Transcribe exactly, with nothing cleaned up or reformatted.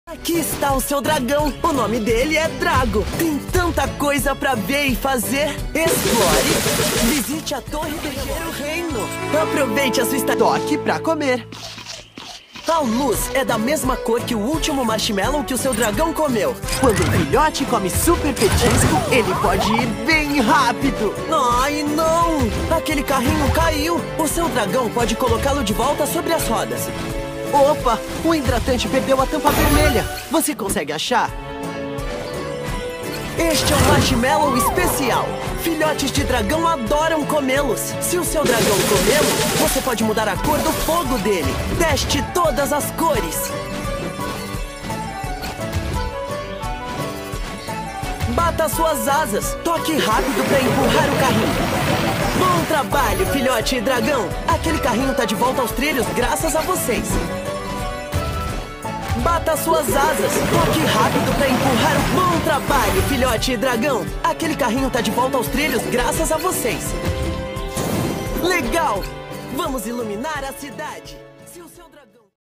Aqui está o seu dragão. O nome dele é Drago. Tem tanta coisa pra ver e fazer. Explore. Visite a Torre do Gelo Reino. Aproveite a sua estadia. Toque pra comer. A luz é da mesma cor que o último marshmallow que o seu dragão comeu. Quando o filhote come super petisco, ele pode ir bem rápido. Ai, não! Aquele carrinho caiu. O seu dragão pode colocá-lo de volta sobre as rodas. Opa! O hidratante perdeu a tampa vermelha. Você consegue achar? Este é um marshmallow especial. Filhotes de dragão adoram comê-los. Se o seu dragão comê-lo, você pode mudar a cor do fogo dele. Teste todas as cores. Bata suas asas. Toque rápido para empurrar o carrinho. Bom trabalho, filhote e dragão. Aquele carrinho tá de volta aos trilhos graças a vocês. Bata suas asas. Toque rápido para empurrar o... Bom trabalho, filhote e dragão. Aquele carrinho tá de volta aos trilhos graças a vocês. Legal! Vamos iluminar a cidade.